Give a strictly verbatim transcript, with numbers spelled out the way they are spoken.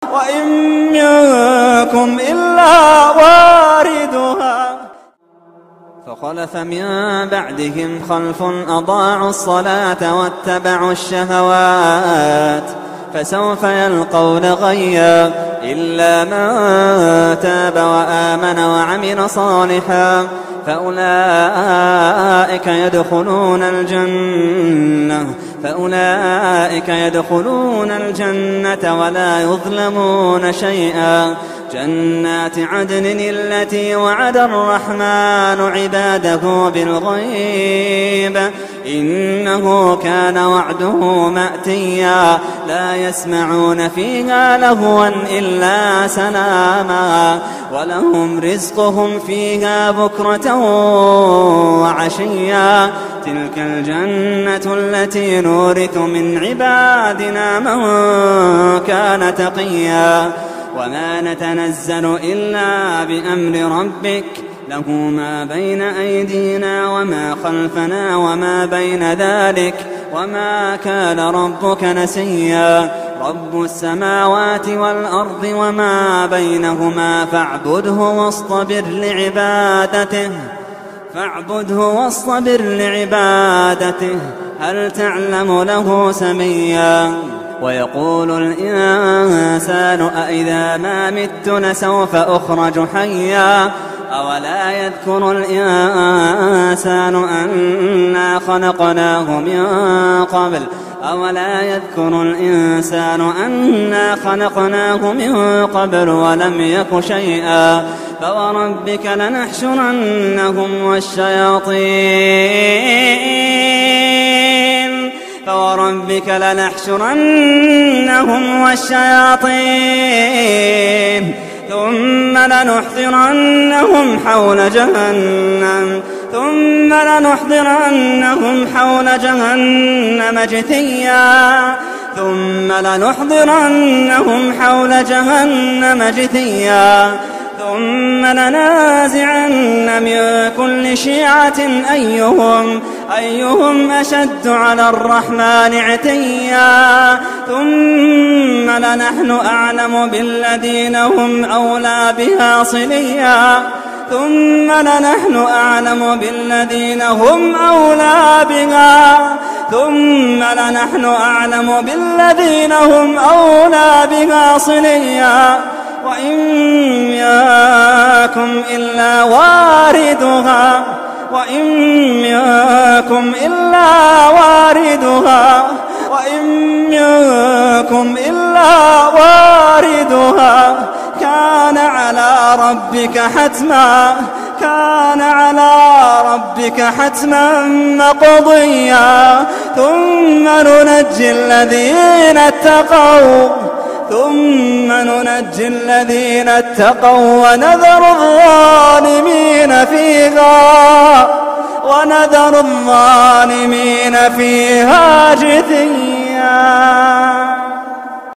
وإن منكم إلا واردها. فخلف من بعدهم خلف أضاعوا الصلاة واتبعوا الشهوات فسوف يلقون غيا إلا من تاب وآمن وعمل صالحا فأولئك يدخلون الجنة فأولئك يدخلون الجنة ولا يظلمون شيئا. جنات عدن التي وعد الرحمن عباده بالغيب إنه كان وعده مأتيا لا يسمعون فيها لغوا إلا سلاما ولهم رزقهم فيها بكرة وعشيا. تلك الجنة التي نورث من عبادنا من كان تقيا. وما نتنزل إلا بأمر ربك له ما بين أيدينا وما خلفنا وما بين ذلك وما كان ربك نسيا. رب السماوات والأرض وما بينهما فاعبده واصطبر لعبادته فاعبده واصطبر لعبادته هل تعلم له سميا. ويقول الإنسان أإذا ما مت لسوف أخرج حيا أولا يذكر الإنسان أنا خلقناه من قبل أولا يذكر الإنسان أنا خلقناه من قبل ولم يك شيئا. فوربك لنحشرنهم والشياطين فوربك لنحشرنهم والشياطين ثم لنحضرنهم حول جهنم ثم لنحضرنهم حول جهنم جثيا ثم لنحضرنهم حول جهنم جثيا ثم لنازعن من كل شيعة أيهم أيهم أشد على الرحمن عتيا ثم لنحن أعلم بالذين هم أولى بها صليا ثم لنحن أعلم بالذين هم أولى بها ثم لنحن أعلم بالذين هم أولى بها صليا. وإن منكم إلا واردها وإن منكم إلا واردها وإن منكم إلا واردها كان على ربك حتما كان على ربك حتما مقضيا. ثم ننجي الذين اتقوا ثم ننجي الذين اتقوا ونذر الظالمين فيها ونذر الظالمين فيها جثيا.